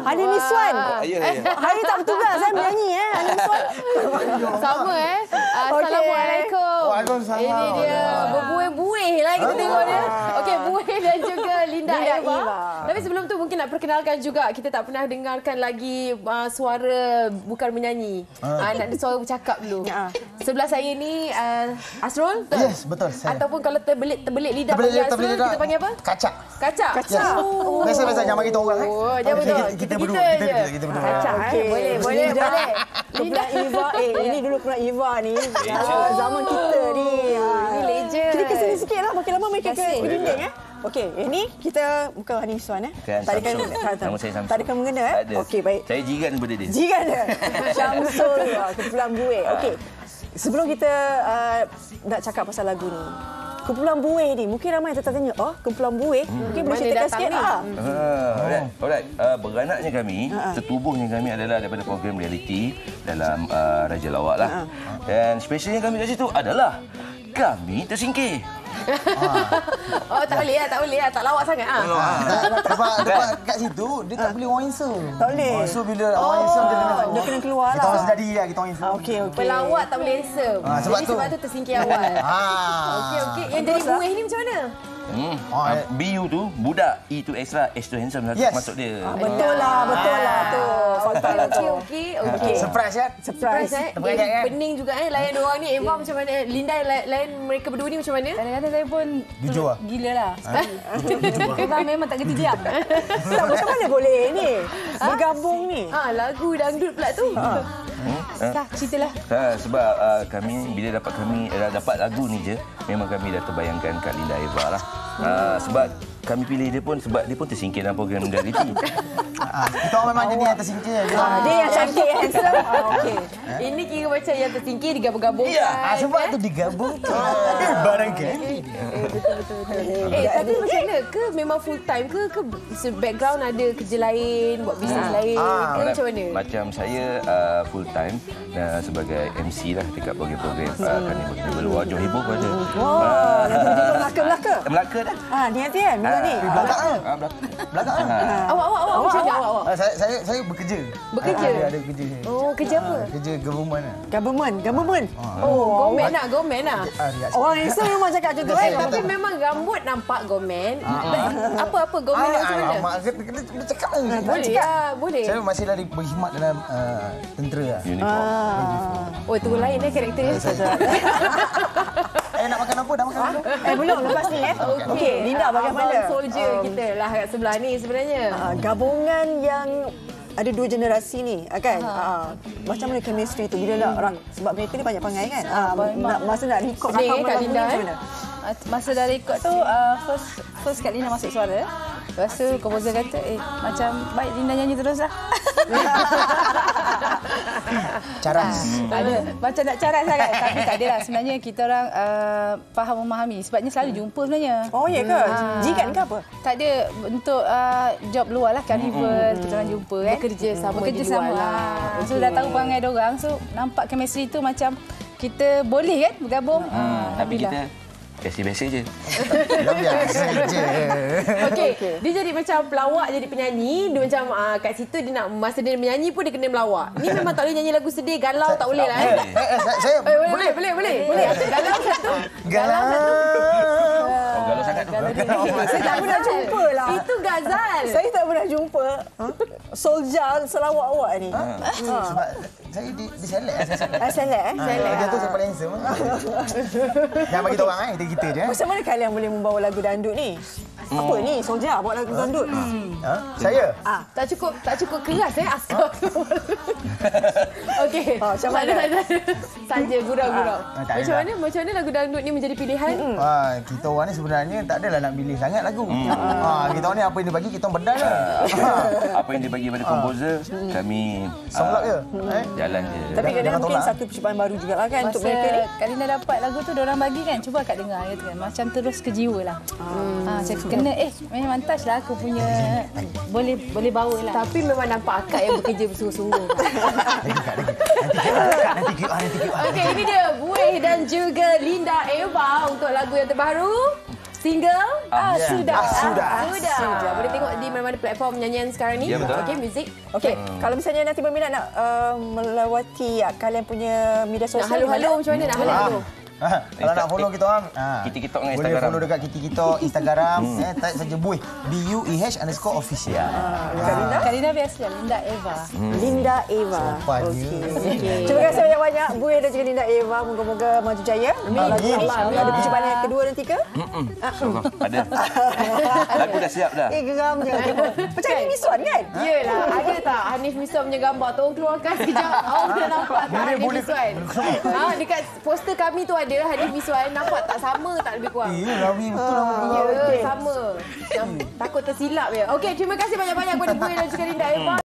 Hani Niswan. Hari tak bertugas menyanyi Hani Niswan. Sama Assalamualaikum. Waalaikumsalam. Ini dia berbuih-buih lah kita tengok dia. Okey, Buih dan juga Linda Eva. Tapi sebelum tu mungkin nak perkenalkan juga, kita tak pernah dengarkan lagi suara bukan menyanyi. Nak suara bercakap dulu. Sebelah saya ni Asrul. Yes, betul. Saya. Ataupun kalau terbelit lidah panggil Asrul, kita panggil apa? Kacak. Kacak. Yes. Biasa jangan bagi tahu orang. Oh, jangan betul. Kita Kita berdua. Kacak. Boleh. Linda Eva. Ini dulu pernah Eva ni. Zaman kita ni. Ini legend. Kita kesini sikit lah. Makin lama makin ke dinding Okey, ini kita bukan Hani Niswan Bukan, Tarikan Nama saya Samsul. Tarikan mengena Ada. Okey, baik. Saya jiran daripada dia. Jiran dia. Syamsul, kumpulan buih. Okey. Sebelum kita nak cakap pasal lagu ni. Kumpulan buih ni, mungkin ramai yang tertanya, kumpulan buih, mungkin boleh ceritakan sikit Alright. Beranaknya kami, setubuhnya kami adalah daripada program reality dalam Raja Lawak lah. Dan spesialnya kami kat situ adalah kami tersingkir. Tak boleh lah. Tak lawak sangat. Sebab kat situ dia tak boleh orang insert. Tak boleh. So bila orang insert Dia kena keluar lah. Kita orang sedari lah kita orang insert. Okey. Pelawak tak boleh answer. Jadi sebab tu tersingkir awal. Okey. Yang jadi buih ni macam mana? BU tu budak, E tu extra, S tu handsome, Yes. masuk dia. Betul lah tu. Fakta lah tu. Okey. Surprise kan? Surprise. Pening juga layan dua orang ni. Eva macam mana? Linda layan mereka berdua ni macam mana? Kadang-kadang saya pun Jujur lah. gila lah. Sebab memang tak kerti diam. Tak, macam mana boleh ni? Bergabung ni. Lagu dangdut pula tu. Kak, ceritalah. Sebab kami bila dapat lagu ni je, memang kami dah terbayangkan Kak Linda Eva lah. Sebab kami pilih dia pun sebab dia pun tersingkir dalam program reality. Kita orang memang jadi yang tersingkir. Dia yang cantik, handsome. Okey. Ini kira macam yang tersingkir digabung-gabungkan. Ya, Sebab tu digabungkan. Barangkali. Betul. Tapi macam mana? Ke memang full time ke background ada kerja lain, buat bisnes lain? Ke macam mana? Macam saya full time sebagai MC lah dekat program-program Carnival Festival Wajah Heboh pun ada. Wah, lagu Melaka. Melaka dah. Ni nanti kan, minggu ni. Belakang. Awak macam mana awak? Saya bekerja. Bekerja? Ada kerja. Oh, kerja apa? Kerja government lah. Government. Gomen lah. Orang Islam memang cakap macam tu Tapi memang rambut nampak gomen. Apa gomen macam mana? Kena cakap lah. Boleh lah, boleh. Saya masih lagi berkhidmat dalam tentera lah. Uniform. Oh, itu lain kerikter dia. Nak makan apa? Dah makan apa? Belum, lepas ni Okey, Linda bagaimana? Abang soldier kita lah kat sebelah ni sebenarnya. Gabungan yang ada dua generasi ni kan. Macam mana chemistry tu bila nak sebab mereka ni banyak perangai kan. Masa nak record Kak Linda macam mana? Masa dah rekod tu, first Kak Linda masuk suara. Lepas tu komposer kata, macam baik Linda nyanyi terus lah. Caras. Ada. Macam nak caras lah kan. Tapi tak adalah. Sebenarnya kita orang faham memahami. Sebabnya selalu jumpa sebenarnya. Oh ya ke? Jikan ke apa? Tak ada untuk job luar lah. Carnival, kita orang jumpa kan. Bekerja sama lah. So dah tahu perangai diorang. So nampak chemistry tu macam kita boleh kan bergabung. Tapi kita biasa-biasa je. Biasa je. Okey, dia jadi macam pelawak jadi penyanyi. Dia macam kat situ dia nak masa dia menyanyi pun dia kena melawak. Ni memang tak boleh nyanyi lagu sedih, galau tak boleh lah. Saya Boleh. Galau satu. galau. Galau sangat tu. Saya tak pernah jumpa lah. Itu Ghazal. Saya tak pernah jumpa soldier selawak awak ni. Sebab saya di select. Select Dia tu saya paling handsome. Jangan bagi tahu orang kita je. Macam mana kalian boleh membawa lagu dandut ni? Apa ni? Soldier buat lagu dandut. Saya? Tak cukup keras askar. Okey. Macam mana? Saja gurau-gurau. Macam mana lagu dangdut ni menjadi pilihan? Kita orang ni sebenarnya tak adalah nak pilih sangat lagu. Kita orang ni apa yang dia bagi kita orang bedal lah. Apa yang dia bagi pada komposer, kami Songlak je. jalan je. Tapi kadang Jangan mungkin tolak. satu percubaan baru jugalah kan untuk mereka ni. Masa Kak Linda dapat lagu tu, diorang bagi kan. Cuba Kak dengar gitu kan. Macam terus ke jiwa lah. Macam kena, memang touch lah aku punya. Boleh bawa lah. Tapi memang nampak akak yang bekerja bersungguh-sungguh. Nanti Okey, ini dia Buih dan juga Linda Eva untuk lagu yang terbaru. Single? Sudah. Sudah. Boleh tengok di mana-mana platform nyanyian sekarang ni. Ya, betul. Okey, muzik. Okey, kalau misalnya nanti berminat nak melawati kalian punya media Nak sosial. halo-halo macam mana nak halo-halo? Kalau nak follow kita orang, Kita-kita dengan boleh Instagram. follow dekat kita Instagram. Type saja Buih. BUEH_official. Karina biasa Linda Eva. Linda Eva. Rupanya. Okey. Terima kasih banyak-banyak Buih dan juga Linda Eva. Moga-moga maju jaya. Amin. Ada percubaan yang kedua dan tiga? InsyaAllah. Ada. Lagu dah siap dah. Geram je. Macam ni Miswan kan? Yelah, ada tak Hanif Miswan punya gambar? Tolong keluarkan sekejap. Awak dah nampak tak Hanif Miswan? Dekat poster kami tu ada Hanif Miswan. Nampak tak sama tak lebih kurang? Ya, Rawi betul nama dia. Ya, sama. Takut tersilap je. Okey, terima kasih banyak-banyak kepada Buih dan juga Linda Eva.